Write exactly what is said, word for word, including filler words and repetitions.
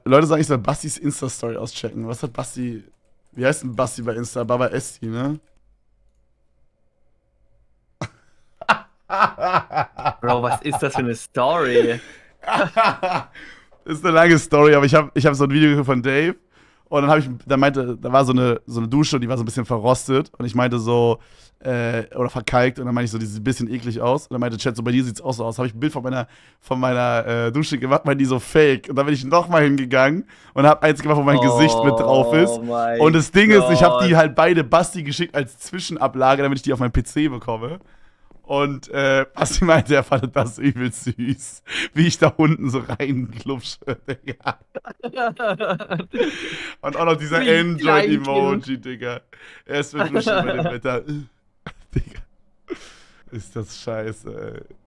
Leute sagen, ich soll Bastis Insta-Story auschecken. Was hat Basti. Wie heißt denn Basti bei Insta? Baba Esti, ne? Bro, was ist das für eine Story? Das ist eine lange Story, aber ich habe ich hab so ein Video von Dave und dann habe ich, da meinte, da war so eine, so eine Dusche und die war so ein bisschen verrostet und ich meinte so, äh, oder verkalkt und dann meinte ich so, die sieht ein bisschen eklig aus und dann meinte Chat so, bei dir sieht's auch so aus. Habe ich ein Bild von meiner, von meiner äh, Dusche gemacht, meinte die so fake und dann bin ich nochmal hingegangen und habe eins gemacht, wo mein Oh Gesicht mit drauf ist mein und das Ding ist, ich habe die Gott. halt beide Basti geschickt als Zwischenablage, damit ich die auf meinen P C bekomme. Und äh, Basti meinte, er fand das übel süß, wie ich da unten so reinklupsche, Digga. Und auch noch dieser Wie Android-Emoji, Digga. Er ist mit Duschen bei dem Wetter. Digga. Ist das scheiße, ey.